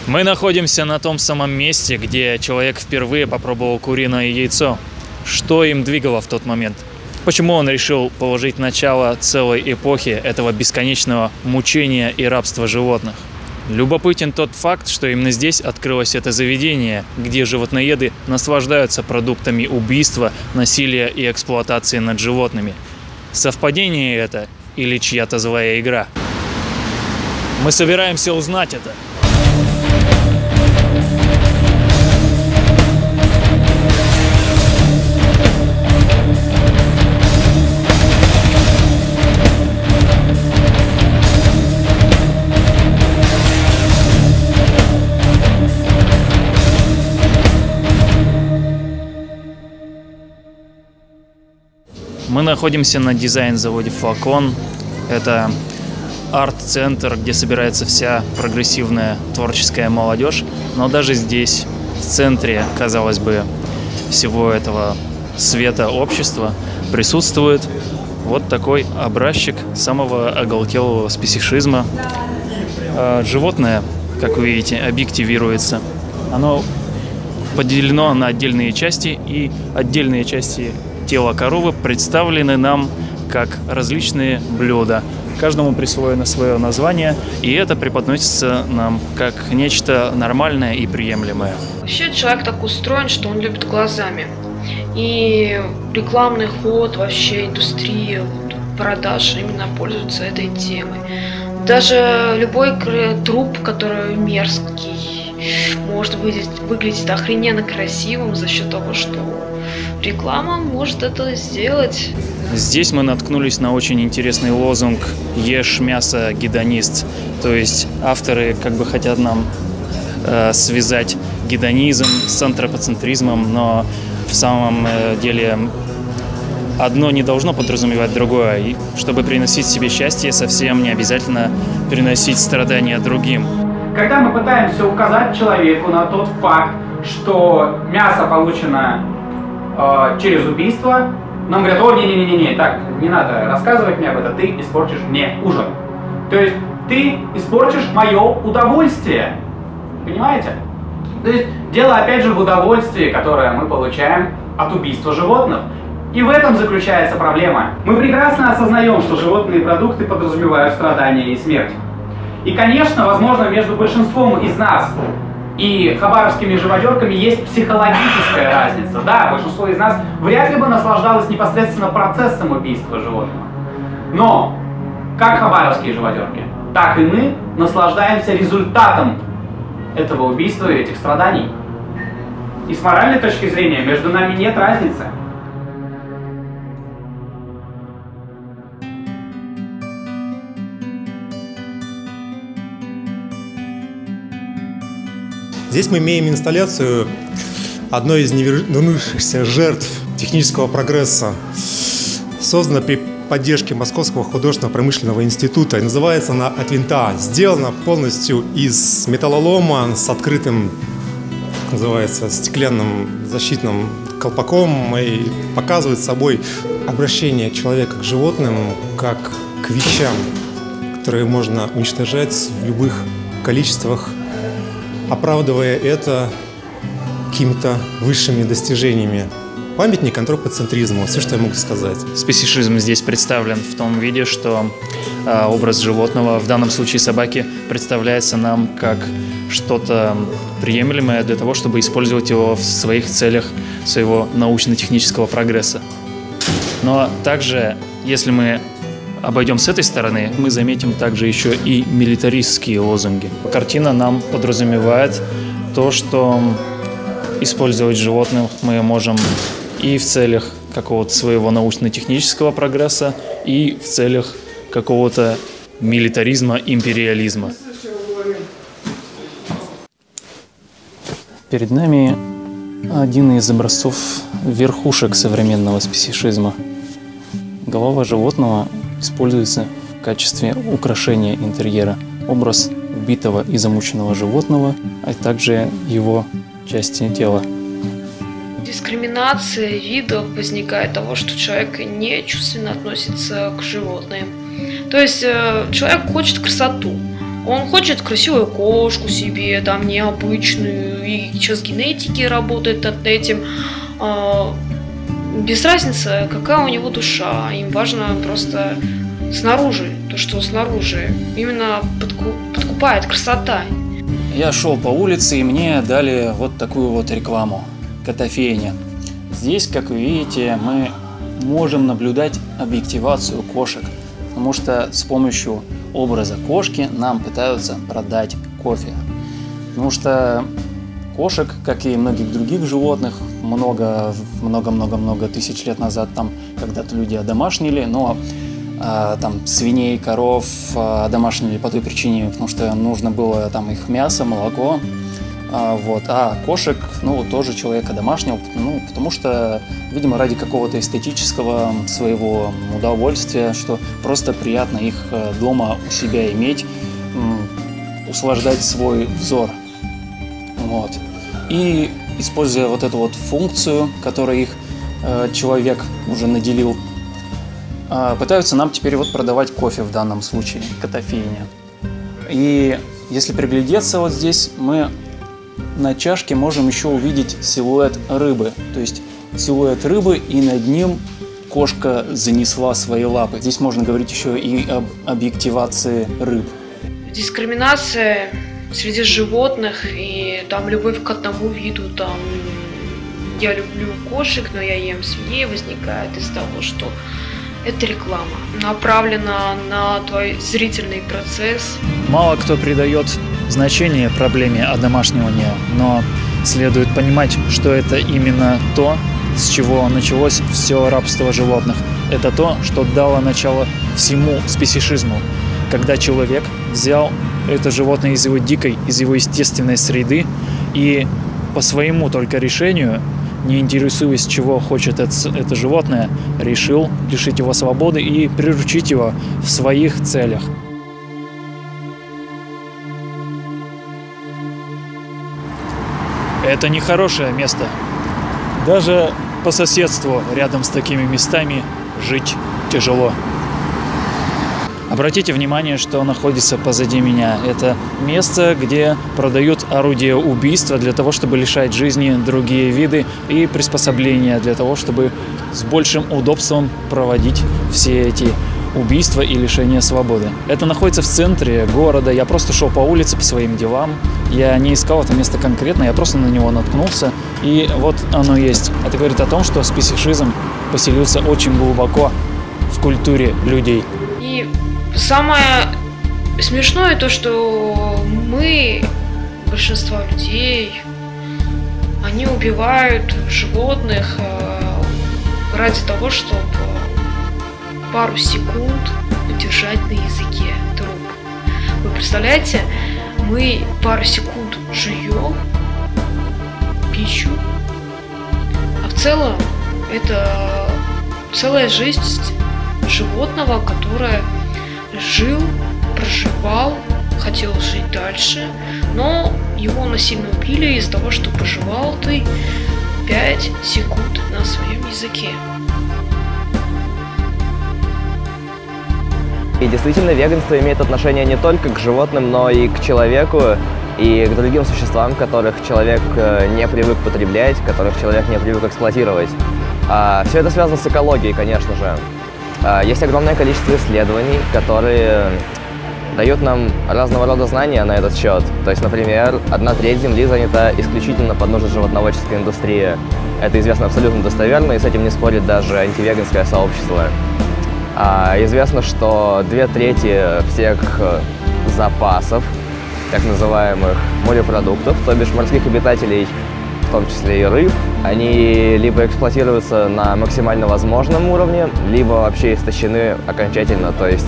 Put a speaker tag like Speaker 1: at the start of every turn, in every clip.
Speaker 1: Мы находимся на том самом месте, где человек впервые попробовал куриное яйцо. Что им двигало в тот момент? Почему он решил положить начало целой эпохе этого бесконечного мучения и рабства животных? Любопытен тот факт, что именно здесь открылось это заведение, где животноеды наслаждаются продуктами убийства, насилия и эксплуатации над животными. Совпадение это или чья-то злая игра? Мы собираемся узнать это. Мы находимся на дизайн-заводе «Флакон». Это арт-центр, где собирается вся прогрессивная творческая молодежь. Но даже здесь, в центре, казалось бы, всего этого света общества, присутствует вот такой образчик самого оголтелого спесишизма. Животное, как вы видите, объективируется. Оно поделено на отдельные части, и отдельные части тела коровы представлены нам как различные блюда. Каждому присвоено свое название, и это преподносится нам как нечто нормальное и приемлемое.
Speaker 2: Вообще человек так устроен, что он любит глазами. И рекламный ход, вообще индустрия продаж именно пользуется этой темой. Даже любой труп, который мерзкий, может выглядеть охрененно красивым за счет того, что реклама может это сделать.
Speaker 1: Здесь мы наткнулись на очень интересный лозунг «Ешь мясо, гедонист». То есть авторы как бы хотят нам связать гедонизм с антропоцентризмом, но в самом деле одно не должно подразумевать другое. И чтобы приносить себе счастье, совсем не обязательно приносить страдания другим.
Speaker 3: Когда мы пытаемся указать человеку на тот факт, что мясо получено через убийство, нам говорят: о, не-не-не-не, так, не надо рассказывать мне об этом, ты испортишь мне ужин. То есть ты испортишь мое удовольствие. Понимаете? То есть дело опять же в удовольствии, которое мы получаем от убийства животных. И в этом заключается проблема. Мы прекрасно осознаем, что животные продукты подразумевают страдания и смерть. И, конечно, возможно, между большинством из нас и хабаровскими живодерками есть психологическая разница. Да, большинство из нас вряд ли бы наслаждалось непосредственно процессом убийства животного. Но, как хабаровские живодерки, так и мы наслаждаемся результатом этого убийства и этих страданий. И с моральной точки зрения между нами нет разницы.
Speaker 4: Здесь мы имеем инсталляцию одной из невернувшихся жертв технического прогресса, создана при поддержке Московского художественно-промышленного института. И называется она «От винта». Сделана полностью из металлолома с открытым, как называется, стеклянным защитным колпаком, и показывает собой обращение человека к животным как к вещам, которые можно уничтожать в любых количествах, оправдывая это какими-то высшими достижениями. Памятник антропоцентризму, все, что я могу сказать.
Speaker 1: Спесишизм здесь представлен в том виде, что образ животного, в данном случае собаки, представляется нам как что-то приемлемое для того, чтобы использовать его в своих целях своего научно-технического прогресса. Но также, если мы обойдем с этой стороны, мы заметим также еще и милитаристские лозунги. Картина нам подразумевает то, что использовать животных мы можем и в целях какого-то своего научно-технического прогресса, и в целях какого-то милитаризма, империализма. Перед нами один из образцов верхушек современного спесишизма. Голова животного используется в качестве украшения интерьера. Образ убитого и замученного животного, а также его части тела.
Speaker 2: Дискриминация видов возникает от того, что человек нечувственно относится к животным. То есть человек хочет красоту, Он хочет красивую кошку себе, там необычную, и сейчас генетики работают над этим. Без разницы, какая у него душа, им важно просто снаружи, то, что снаружи. Именно подкупает красота.
Speaker 1: Я шел по улице, и мне дали вот такую вот рекламу. Котофейня. Здесь, как вы видите, мы можем наблюдать объективацию кошек, потому что с помощью образа кошки нам пытаются продать кофе. Потому что кошек, как и многих других животных, много-много-много тысяч лет назад там когда-то люди одомашнили, но там свиней, коров одомашнили по той причине, потому что нужно было там их мясо, молоко. А кошек, тоже человек одомашнил, потому что, видимо, ради какого-то эстетического своего удовольствия, что просто приятно их дома у себя иметь, услаждать свой взор. И используя вот эту вот функцию, которой их человек уже наделил, пытаются нам теперь вот продавать кофе в данном случае, котофейня. И если приглядеться вот здесь, мы на чашке можем еще увидеть силуэт рыбы. То есть силуэт рыбы, и над ним кошка занесла свои лапы. Здесь можно говорить еще и об объективации рыб.
Speaker 2: Дискриминация среди животных и там любовь к одному виду, там я люблю кошек, но я ем свиней, возникает из того, что это реклама, направлена на твой зрительный процесс.
Speaker 1: Мало кто придает значение проблеме одомашнивания, но следует понимать, что это именно то, с чего началось все рабство животных. Это то, что дало начало всему специфизму, когда человек взял это животное из его дикой, из его естественной среды и по своему только решению, не интересуясь, чего хочет это животное, решил лишить его свободы и приручить его в своих целях. Это нехорошее место. Даже по соседству рядом с такими местами жить тяжело. Обратите внимание, что находится позади меня. Это место, где продают орудия убийства для того, чтобы лишать жизни другие виды, и приспособления для того, чтобы с большим удобством проводить все эти убийства и лишения свободы. Это находится в центре города. Я просто шел по улице по своим делам. Я не искал это место конкретно, я просто на него наткнулся. И вот оно есть. Это говорит о том, что специфизм поселился очень глубоко в культуре людей.
Speaker 2: И самое смешное то, что большинство людей, они убивают животных ради того, чтобы пару секунд удержать на языке труп. Вы представляете, мы пару секунд жуем пищу, а в целом это целая жизнь животного, которое жил, проживал, хотел жить дальше, но его насильно убили из-за того, что проживал ты 5 секунд на своем языке.
Speaker 5: И действительно, веганство имеет отношение не только к животным, но и к человеку, и к другим существам, которых человек не привык потреблять, которых человек не привык эксплуатировать. Все это связано с экологией, конечно же. Есть огромное количество исследований, которые дают нам разного рода знания на этот счет. То есть, например, 1/3 Земли занята исключительно под нужды животноводческой индустрии. Это известно абсолютно достоверно, и с этим не спорит даже антивеганское сообщество. Известно, что 2/3 всех запасов, так называемых морепродуктов, то бишь морских обитателей, в том числе и рыб, они либо эксплуатируются на максимально возможном уровне, либо вообще истощены окончательно. То есть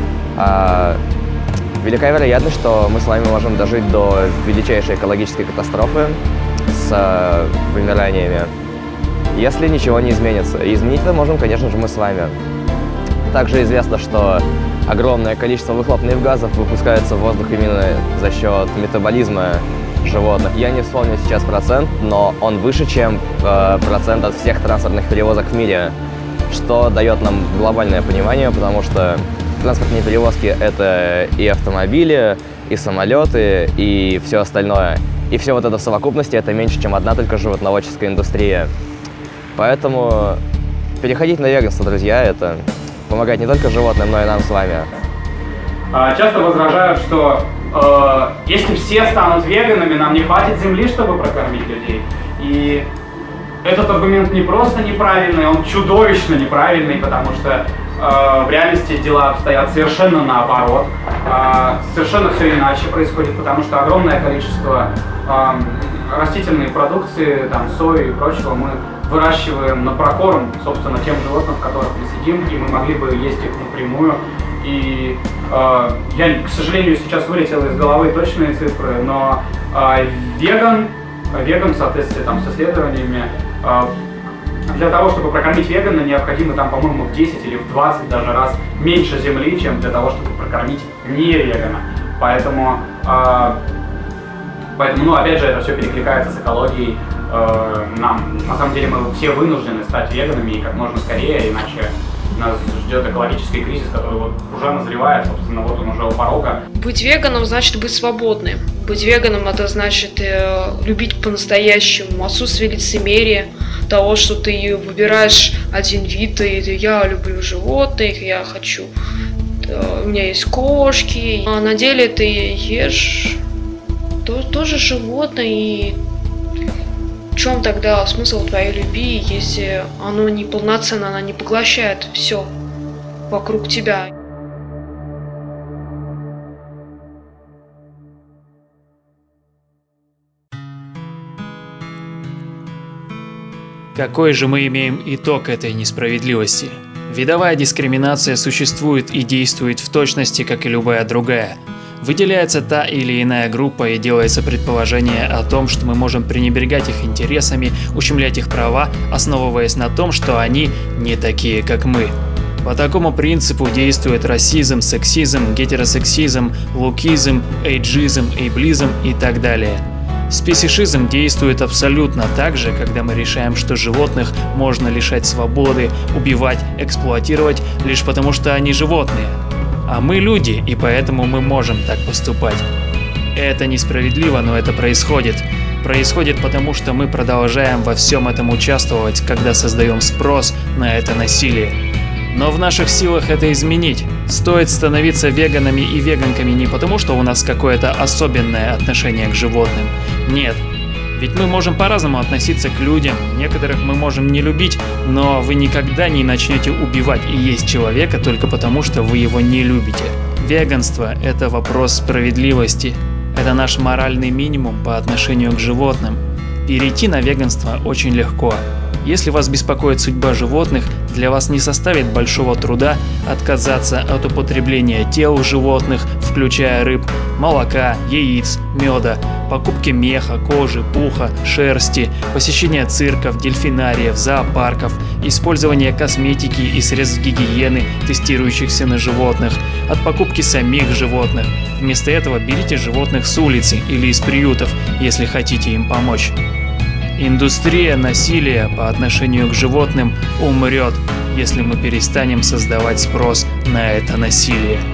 Speaker 5: велика вероятность, что мы с вами можем дожить до величайшей экологической катастрофы с вымираниями, если ничего не изменится. И изменить это можем, конечно же, мы с вами. Также известно, что огромное количество выхлопных газов выпускается в воздух именно за счет метаболизма животных. Я не вспомню сейчас процент, но он выше, чем процент от всех транспортных перевозок в мире, что дает нам глобальное понимание, потому что транспортные перевозки — это и автомобили, и самолеты, и все остальное. И все вот это в совокупности это меньше, чем одна только животноводческая индустрия. Поэтому переходить на веганство, друзья, это помогает не только животным, но и нам с вами.
Speaker 3: Часто возражают, что если все станут веганами, нам не хватит земли, чтобы прокормить людей. И этот аргумент не просто неправильный, он чудовищно неправильный, потому что в реальности дела обстоят совершенно наоборот. Совершенно все иначе происходит, потому что огромное количество растительной продукции, там, сои и прочего мы выращиваем на прокорм, собственно, тем животным, которых мы сидим, и мы могли бы есть их напрямую. И я, к сожалению, сейчас вылетел из головы точные цифры, но веган в соответствии там, с исследованиями, для того, чтобы прокормить вегана, необходимо там, по-моему, в 10 или в 20 даже раз меньше земли, чем для того, чтобы прокормить не вегана. Поэтому, ну, опять же, это все перекликается с экологией. Нам, на самом деле, мы все вынуждены стать веганами и как можно скорее, иначе нас ждет экологический кризис, который вот уже назревает, собственно, вот он уже у порога.
Speaker 2: Быть веганом значит быть свободным. Быть веганом это значит любить по-настоящему, отсутствие лицемерия, того, что ты выбираешь один вид, и я люблю животных, я хочу, у меня есть кошки, а на деле ты ешь тоже животное, и в чем тогда смысл твоей любви, если оно неполноценно, оно не поглощает все вокруг тебя?
Speaker 1: Какой же мы имеем итог этой несправедливости? Видовая дискриминация существует и действует в точности, как и любая другая. Выделяется та или иная группа и делается предположение о том, что мы можем пренебрегать их интересами, ущемлять их права, основываясь на том, что они не такие, как мы. По такому принципу действует расизм, сексизм, гетеросексизм, лукизм, эйджизм, эйблизм и так далее. Спесишизм действует абсолютно так же, когда мы решаем, что животных можно лишать свободы, убивать, эксплуатировать лишь потому, что они животные. А мы люди, и поэтому мы можем так поступать. Это несправедливо, но это происходит. Происходит потому, что мы продолжаем во всем этом участвовать, когда создаем спрос на это насилие. Но в наших силах это изменить. Стоит становиться веганами и веганками не потому, что у нас какое-то особенное отношение к животным. Нет. Ведь мы можем по-разному относиться к людям, некоторых мы можем не любить, но вы никогда не начнете убивать и есть человека только потому, что вы его не любите. Веганство – это вопрос справедливости. Это наш моральный минимум по отношению к животным. Перейти на веганство очень легко. Если вас беспокоит судьба животных, для вас не составит большого труда отказаться от употребления тел животных, включая рыб, молока, яиц, меда, покупки меха, кожи, пуха, шерсти, посещения цирков, дельфинариев, зоопарков, использования косметики и средств гигиены, тестирующихся на животных, от покупки самих животных. Вместо этого берите животных с улицы или из приютов, если хотите им помочь. Индустрия насилия по отношению к животным умрет, если мы перестанем создавать спрос на это насилие.